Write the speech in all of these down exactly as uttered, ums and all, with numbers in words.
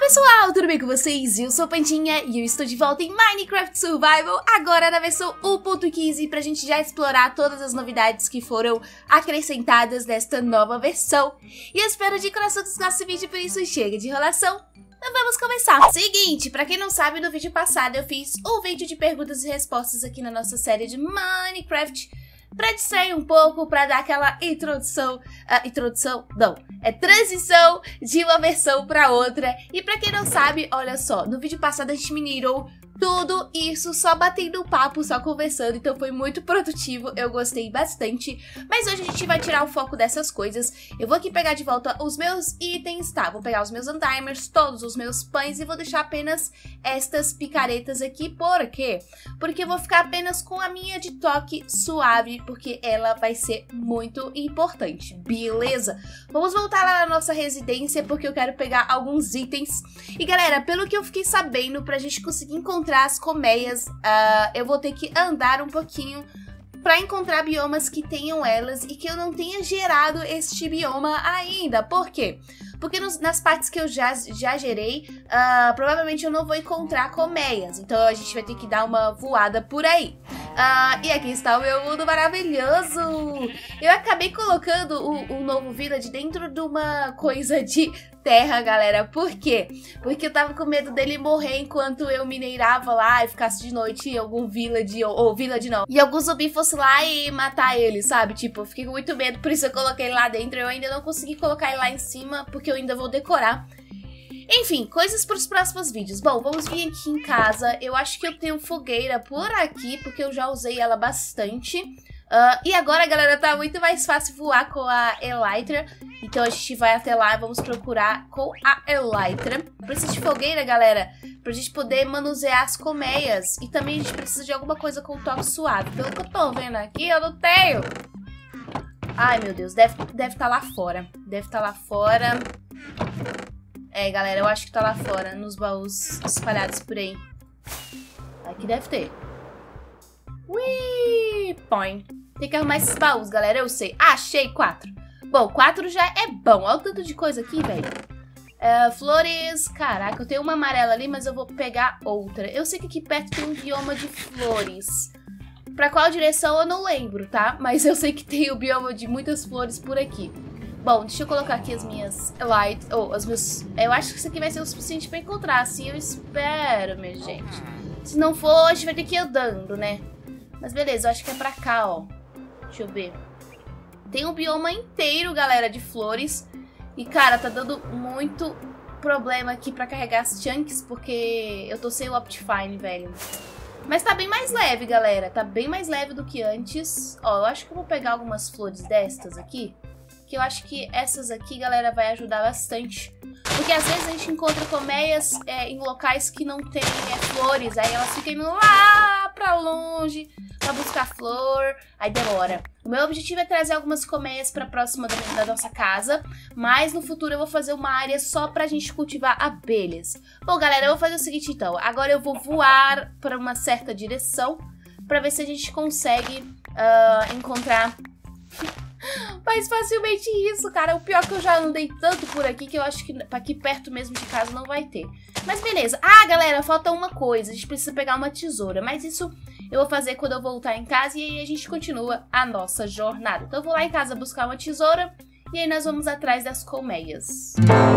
pessoal, tudo bem com vocês? Eu sou a Pantinha e eu estou de volta em Minecraft Survival, agora na versão um ponto quinze, pra gente já explorar todas as novidades que foram acrescentadas nesta nova versão. E eu espero de coração que goste desse vídeo, por isso chega de enrolação. Então vamos começar. Seguinte, pra quem não sabe, no vídeo passado eu fiz um vídeo de perguntas e respostas aqui na nossa série de Minecraft, pra distrair um pouco, pra dar aquela introdução, uh, introdução, não, é transição de uma versão pra outra. E pra quem não sabe, olha só, no vídeo passado a gente minerou tudo isso só batendo papo, só conversando, então foi muito produtivo, eu gostei bastante. Mas hoje a gente vai tirar o foco dessas coisas. Eu vou aqui pegar de volta os meus itens, tá? Vou pegar os meus untimers, todos os meus pães e vou deixar apenas estas picaretas aqui. Por quê? Porque eu vou ficar apenas com a minha de toque suave, porque ela vai ser muito importante, beleza? Vamos voltar lá na nossa residência, porque eu quero pegar alguns itens. E galera, pelo que eu fiquei sabendo, pra gente conseguir encontrar as colmeias, uh, eu vou ter que andar um pouquinho para encontrar biomas que tenham elas e que eu não tenha gerado este bioma ainda. Por quê? Porque nos, nas partes que eu já, já gerei, uh, provavelmente eu não vou encontrar colmeias. Então a gente vai ter que dar uma voada por aí. Uh, e aqui está o meu mundo maravilhoso. Eu acabei colocando o, o novo village dentro de uma coisa de terra, galera. Por quê? Porque eu tava com medo dele morrer enquanto eu minerava lá e ficasse de noite em algum village, ou, ou village não, e algum zumbi fosse lá e matar ele, sabe? Tipo, eu fiquei com muito medo, por isso eu coloquei ele lá dentro. Eu ainda não consegui colocar ele lá em cima, porque eu ainda vou decorar. Enfim, coisas para os próximos vídeos. Bom, vamos vir aqui em casa. Eu acho que eu tenho fogueira por aqui, porque eu já usei ela bastante. Uh, e agora, galera, tá muito mais fácil voar com a Elytra. Então a gente vai até lá e vamos procurar com a Elytra. Precisa de fogueira, galera, pra gente poder manusear as colmeias. E também a gente precisa de alguma coisa com toque suave. Pelo que eu tô vendo aqui, eu não tenho. Ai, meu Deus, deve deve estar lá fora. Deve estar lá fora. É, galera, eu acho que tá lá fora, nos baús espalhados por aí. Aqui deve ter. Ui, põe. Tem que arrumar esses baús, galera, eu sei. Ah, achei quatro. Bom, quatro já é bom. Olha o tanto de coisa aqui, velho. Uh, flores, caraca, eu tenho uma amarela ali, mas eu vou pegar outra. Eu sei que aqui perto tem um bioma de flores. Pra qual direção eu não lembro, tá? Mas eu sei que tem o bioma de muitas flores por aqui. Bom, deixa eu colocar aqui as minhas light, ou oh, as minhas... Eu acho que isso aqui vai ser o suficiente pra encontrar, assim eu espero, minha gente. Se não for, a gente vai ter que ir andando, né? Mas beleza, eu acho que é pra cá, ó. Deixa eu ver. Tem um bioma inteiro, galera, de flores. E, cara, tá dando muito problema aqui pra carregar as chunks, porque eu tô sem o Optifine, velho. Mas tá bem mais leve, galera. Tá bem mais leve do que antes. Ó, eu acho que eu vou pegar algumas flores destas aqui. Que eu acho que essas aqui, galera, vai ajudar bastante. Porque às vezes a gente encontra colmeias é, em locais que não tem é, flores. Aí elas ficam indo lá pra longe pra buscar flor. Aí demora. O meu objetivo é trazer algumas colmeias pra próxima da, da nossa casa. Mas no futuro eu vou fazer uma área só pra gente cultivar abelhas. Bom, galera, eu vou fazer o seguinte então. Agora eu vou voar pra uma certa direção pra ver se a gente consegue uh, encontrar... mais facilmente isso, cara. O pior é que eu já andei tanto por aqui que eu acho que aqui perto mesmo de casa não vai ter. Mas beleza. Ah, galera, falta uma coisa. A gente precisa pegar uma tesoura. Mas isso eu vou fazer quando eu voltar em casa. E aí a gente continua a nossa jornada. Então eu vou lá em casa buscar uma tesoura. E aí nós vamos atrás das colmeias.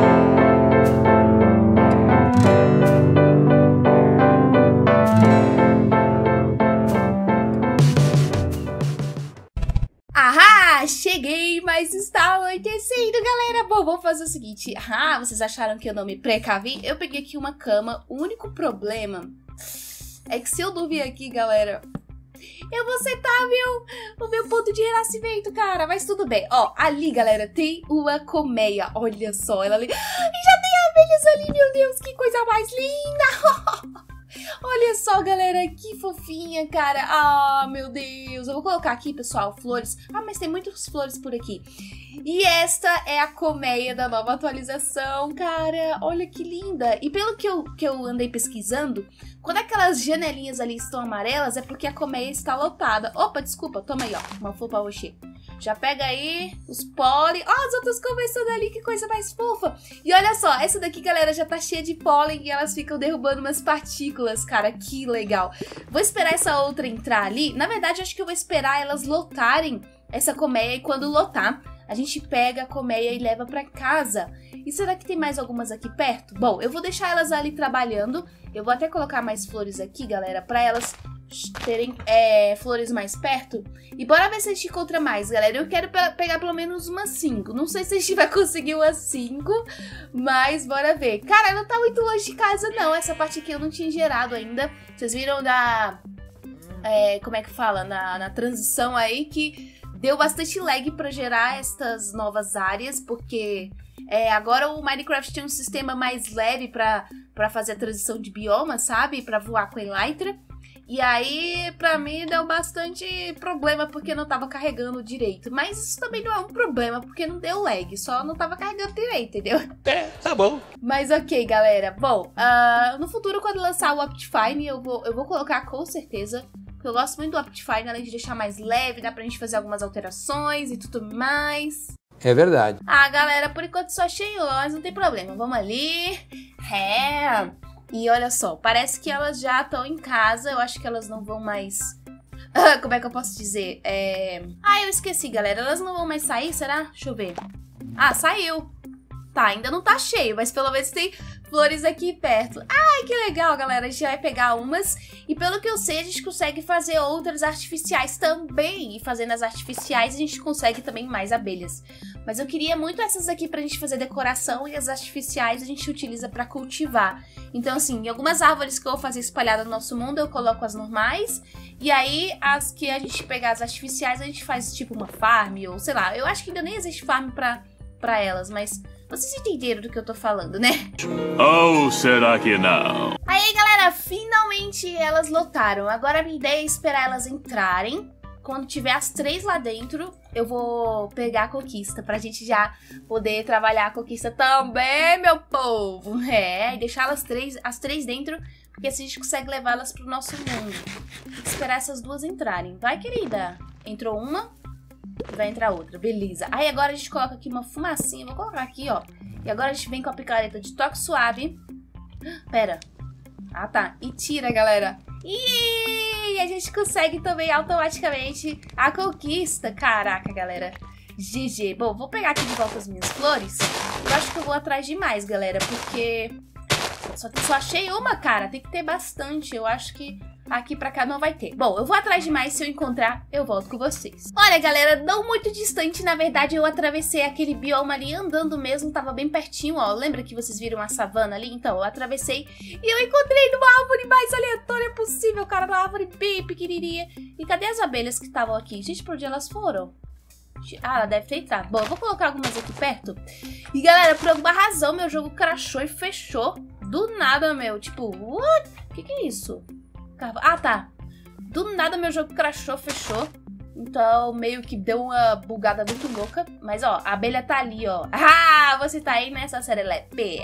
Cheguei, mas está anoitecendo, galera. Bom, vamos fazer o seguinte. Ah, vocês acharam que eu não me precavi? Eu peguei aqui uma cama. O único problema é que se eu dormir aqui, galera, eu vou sentar meu, o meu ponto de renascimento, cara. Mas tudo bem. Ó, ali, galera, tem uma colmeia. Olha só, ela ali. E já tem abelhas ali, meu Deus. Que coisa mais linda. Olha só, galera, que fofinha, cara. Ah, meu Deus. Eu vou colocar aqui, pessoal, flores. Ah, mas tem muitas flores por aqui. E esta é a colmeia da nova atualização, cara. Olha que linda. E pelo que eu, que eu andei pesquisando, quando aquelas janelinhas ali estão amarelas, é porque a colmeia está lotada. Opa, desculpa, toma aí, ó. Uma flor pra você. Já pega aí os pólen. Ó, as outras conversando ali, que coisa mais fofa. E olha só, essa daqui, galera, já tá cheia de pólen e elas ficam derrubando umas partículas, cara. Que legal. Vou esperar essa outra entrar ali. Na verdade, acho que eu vou esperar elas lotarem essa colmeia e quando lotar, a gente pega a colmeia e leva pra casa. E será que tem mais algumas aqui perto? Bom, eu vou deixar elas ali trabalhando. Eu vou até colocar mais flores aqui, galera, pra elas terem é, flores mais perto. E bora ver se a gente encontra mais, galera. Eu quero pe pegar pelo menos umas cinco. Não sei se a gente vai conseguir umas cinco, mas bora ver. Cara, não tá muito longe de casa, não. Essa parte aqui eu não tinha gerado ainda. Vocês viram da... É, como é que fala? Na, na transição aí que deu bastante lag pra gerar estas novas áreas, porque é, agora o Minecraft tem um sistema mais leve pra, pra fazer a transição de bioma, sabe? Pra voar com a Elytra. E aí, pra mim, deu bastante problema porque não tava carregando direito. Mas isso também não é um problema, porque não deu lag, só não tava carregando direito, entendeu? É, tá bom. Mas ok, galera. Bom, uh, no futuro, quando lançar o Optifine, eu vou, eu vou colocar com certeza. Porque eu gosto muito do Optifine, além de deixar mais leve, dá pra gente fazer algumas alterações e tudo mais. É verdade. Ah, galera, por enquanto só achei mas não tem problema. Vamos ali. É... E olha só, parece que elas já estão em casa. Eu acho que elas não vão mais... Como é que eu posso dizer? É... Ah, eu esqueci, galera. Elas não vão mais sair, será? Deixa eu ver. Ah, saiu. Tá, ainda não tá cheio, mas pelo menos tem flores aqui perto. Ai, que legal, galera. A gente vai pegar umas. E pelo que eu sei, a gente consegue fazer outras artificiais também. E fazendo as artificiais, a gente consegue também mais abelhas. Mas eu queria muito essas aqui pra gente fazer decoração. E as artificiais a gente utiliza pra cultivar. Então, assim, em algumas árvores que eu vou fazer espalhada no nosso mundo, eu coloco as normais. E aí, as que a gente pegar as artificiais, a gente faz tipo uma farm. Ou sei lá, eu acho que ainda nem existe farm pra, pra elas, mas... Vocês entenderam do que eu tô falando, né? Ou será que não? Aí, galera, finalmente elas lotaram. Agora a minha ideia é esperar elas entrarem. Quando tiver as três lá dentro, eu vou pegar a conquista pra gente já poder trabalhar a conquista também, meu povo. É, e deixar elas três, as três dentro, porque assim a gente consegue levá-las pro nosso mundo. Tem que esperar essas duas entrarem. Vai, querida. Entrou uma. Vai entrar outra, beleza. Aí agora a gente coloca aqui uma fumacinha. Vou colocar aqui, ó. E agora a gente vem com a picareta de toque suave. Pera. Ah, tá. E tira, galera. E a gente consegue também automaticamente a conquista. Caraca, galera. G G. Bom, vou pegar aqui de volta as minhas flores. Eu acho que eu vou atrás de mais, galera. Porque só, só achei uma, cara. Tem que ter bastante. Eu acho que... Aqui pra cá não vai ter. Bom, eu vou atrás de mais, se eu encontrar, eu volto com vocês. Olha, galera, não muito distante, na verdade, eu atravessei aquele bioma ali andando mesmo, tava bem pertinho, ó. Lembra que vocês viram a savana ali? Então, eu atravessei e eu encontrei numa árvore mais aleatória possível, cara, uma árvore bem pequenininha. E cadê as abelhas que estavam aqui? Gente, pra onde elas foram? Ah, ela deve ter entrado. Bom, eu vou colocar algumas aqui perto. E, galera, por alguma razão, meu jogo crashou e fechou. Do nada, meu. Tipo, what? O que que é isso? Ah, tá. Do nada meu jogo crashou, fechou. Então meio que deu uma bugada muito louca. Mas ó, a abelha tá ali, ó. Ah, você tá aí nessa serelepe.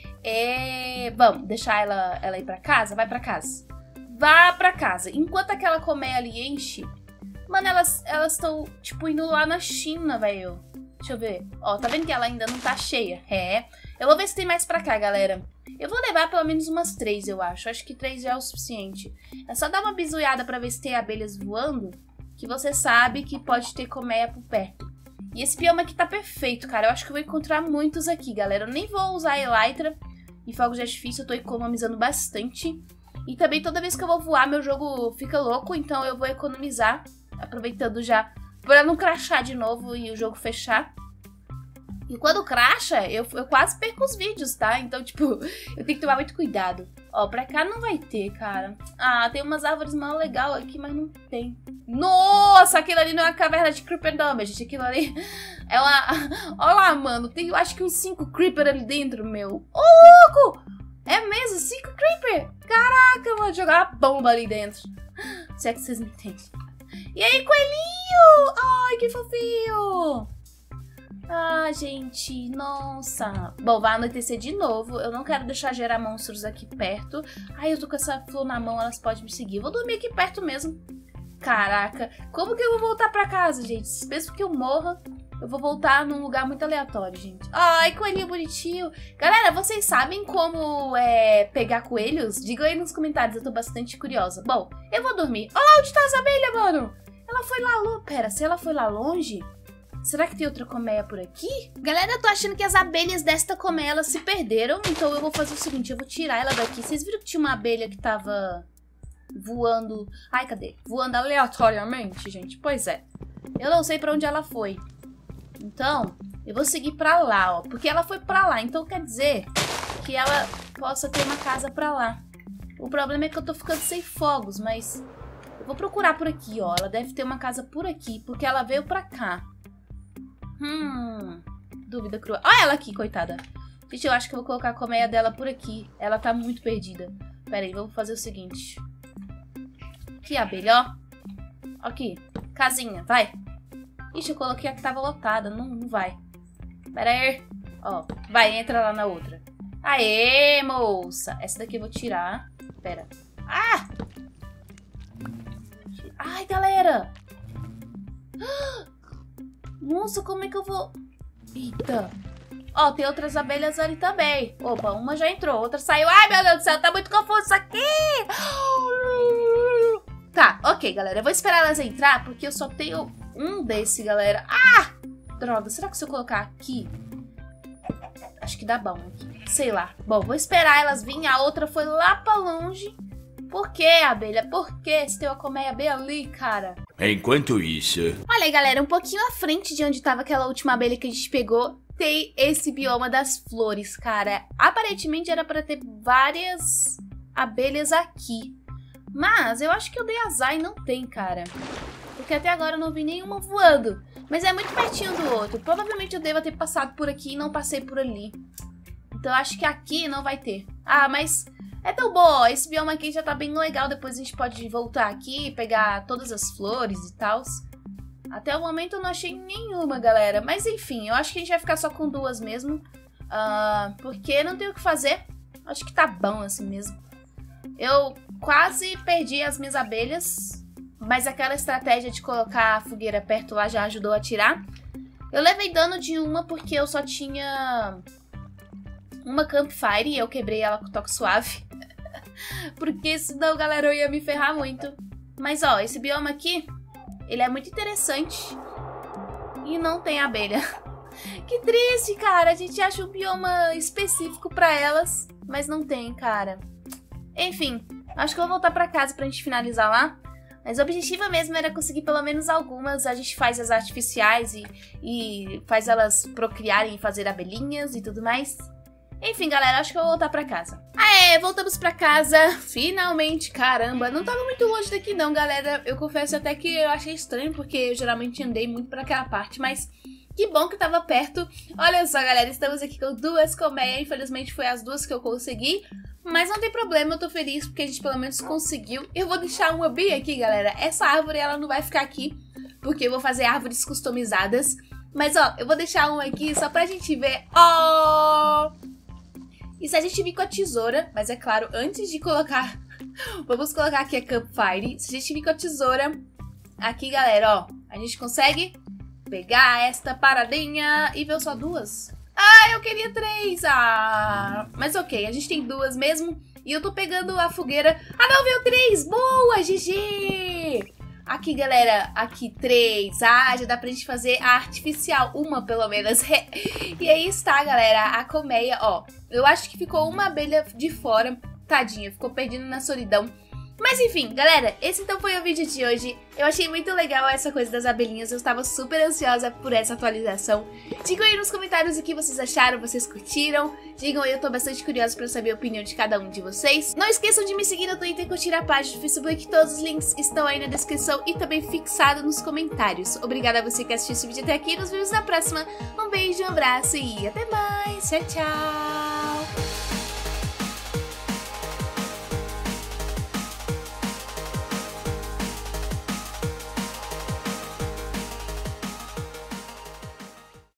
É... Vamos deixar ela, ela ir pra casa? Vai pra casa. Vá pra casa. Enquanto aquela colmeia ali enche... Mano, elas estão, tipo, indo lá na China, velho. Deixa eu ver. Ó, tá vendo que ela ainda não tá cheia? É. Eu vou ver se tem mais pra cá, galera. Eu vou levar pelo menos umas três, eu acho. Acho que três já é o suficiente. É só dar uma bizuiada pra ver se tem abelhas voando, que você sabe que pode ter colmeia por perto. E esse bioma aqui tá perfeito, cara. Eu acho que eu vou encontrar muitos aqui, galera. Eu nem vou usar a Elytra e fogos de artifício. Eu tô economizando bastante. E também toda vez que eu vou voar, meu jogo fica louco. Então eu vou economizar, aproveitando já pra não crashar de novo e o jogo fechar. E quando crasha, eu, eu quase perco os vídeos, tá? Então, tipo, eu tenho que tomar muito cuidado. Ó, pra cá não vai ter, cara. Ah, tem umas árvores mal legal aqui, mas não tem. Nossa, aquilo ali não é uma caverna de Creeper não, meu gente. Aquilo ali é uma... Olha lá, mano. Tem, eu acho que uns cinco Creeper ali dentro, meu. Ô, louco! É mesmo, cinco Creeper. Caraca, mano, jogar uma bomba ali dentro. Se é que vocês me entendem. E aí, coelhinho? Ai, que fofinho. Ah, gente, nossa. Bom, vai anoitecer de novo. Eu não quero deixar gerar monstros aqui perto. Ai, eu tô com essa flor na mão, elas podem me seguir. Eu vou dormir aqui perto mesmo. Caraca, como que eu vou voltar pra casa, gente? Mesmo que eu morra, eu vou voltar num lugar muito aleatório, gente. Ai, coelhinho bonitinho. Galera, vocês sabem como é, pegar coelhos? Digam aí nos comentários, eu tô bastante curiosa. Bom, eu vou dormir. Olha lá onde tá as abelhas, mano. Ela foi lá longe. Pera, se ela foi lá longe... Será que tem outra colmeia por aqui? Galera, eu tô achando que as abelhas desta colmeia, elas se perderam. Então eu vou fazer o seguinte, eu vou tirar ela daqui. Vocês viram que tinha uma abelha que tava voando... Ai, cadê? Voando aleatoriamente, gente. Pois é. Eu não sei pra onde ela foi. Então, eu vou seguir pra lá, ó. Porque ela foi pra lá. Então quer dizer que ela possa ter uma casa pra lá. O problema é que eu tô ficando sem fogos, mas... Eu vou procurar por aqui, ó. Ela deve ter uma casa por aqui, porque ela veio pra cá. Hum, dúvida cruel. Olha ela aqui, coitada. Gente, eu acho que eu vou colocar a colmeia dela por aqui. Ela tá muito perdida. Pera aí, vamos fazer o seguinte. Aqui, abelha, ó. Aqui, casinha, vai. Ixi, eu coloquei a que tava lotada. Não, não vai. Pera aí. Ó, vai, entra lá na outra. Aê, moça. Essa daqui eu vou tirar. Pera. Ah! Ai, galera. Nossa, como é que eu vou... Eita. Ó, tem outras abelhas ali também. Opa, uma já entrou, outra saiu. Ai, meu Deus do céu, tá muito confuso isso aqui. Tá, ok, galera. Eu vou esperar elas entrar, porque eu só tenho um desse, galera. Ah! Droga, será que se eu colocar aqui... Acho que dá bom aqui. Sei lá. Bom, vou esperar elas virem. A outra foi lá pra longe. Por que, abelha? Por que? Você tem uma colmeia bem ali, cara. Enquanto isso... Olha aí, galera, um pouquinho à frente de onde estava aquela última abelha que a gente pegou, tem esse bioma das flores, cara. Aparentemente era para ter várias abelhas aqui. Mas eu acho que eu dei azar e não tem, cara. Porque até agora eu não vi nenhuma voando. Mas é muito pertinho do outro. Provavelmente eu devo ter passado por aqui e não passei por ali. Então eu acho que aqui não vai ter. Ah, mas... É tão bom, esse bioma aqui já tá bem legal, depois a gente pode voltar aqui e pegar todas as flores e tal. Até o momento eu não achei nenhuma, galera, mas enfim, eu acho que a gente vai ficar só com duas mesmo, uh, porque não tem o que fazer, acho que tá bom assim mesmo. Eu quase perdi as minhas abelhas, mas aquela estratégia de colocar a fogueira perto lá já ajudou a tirar. Eu levei dano de uma porque eu só tinha... uma campfire e eu quebrei ela com toque suave. Porque senão, galera, eu ia me ferrar muito. Mas, ó, esse bioma aqui, ele é muito interessante. E não tem abelha. Que triste, cara. A gente acha um bioma específico pra elas, mas não tem, cara. Enfim, acho que eu vou voltar pra casa pra gente finalizar lá. Mas o objetivo mesmo era conseguir pelo menos algumas. A gente faz as artificiais e, e faz elas procriarem e fazer abelhinhas e tudo mais. Enfim, galera, acho que eu vou voltar pra casa. Aê, voltamos pra casa. Finalmente, caramba. Não tava muito longe daqui não, galera. Eu confesso até que eu achei estranho, porque eu geralmente andei muito pra aquela parte, mas que bom que tava perto. Olha só, galera, estamos aqui com duas colmeias. Infelizmente foi as duas que eu consegui, mas não tem problema, eu tô feliz porque a gente pelo menos conseguiu. Eu vou deixar uma bem aqui, galera. Essa árvore, ela não vai ficar aqui, porque eu vou fazer árvores customizadas. Mas, ó, eu vou deixar uma aqui só pra gente ver. Ó... Oh! E se a gente vir com a tesoura, mas é claro, antes de colocar... Vamos colocar aqui a campfire. Se a gente vir com a tesoura, aqui, galera, ó, a gente consegue pegar esta paradinha e ver só duas. Ah, eu queria três! Ah, mas ok, a gente tem duas mesmo. E eu tô pegando a fogueira. Ah, não, veio três! Boa, G G! Aqui, galera, aqui três. Ah, já dá pra gente fazer a artificial, uma pelo menos. E aí está, galera, a colmeia, ó. Eu acho que ficou uma abelha de fora, tadinha, ficou perdida na solidão. Mas enfim, galera, esse então foi o vídeo de hoje. Eu achei muito legal essa coisa das abelhinhas, eu estava super ansiosa por essa atualização. Digam aí nos comentários o que vocês acharam, vocês curtiram. Digam aí, eu tô bastante curiosa pra saber a opinião de cada um de vocês. Não esqueçam de me seguir no Twitter e curtir a página do Facebook, todos os links estão aí na descrição e também fixado nos comentários. Obrigada a você que assistiu esse vídeo até aqui, nos vemos na próxima. Um beijo, um abraço e até mais, tchau, tchau!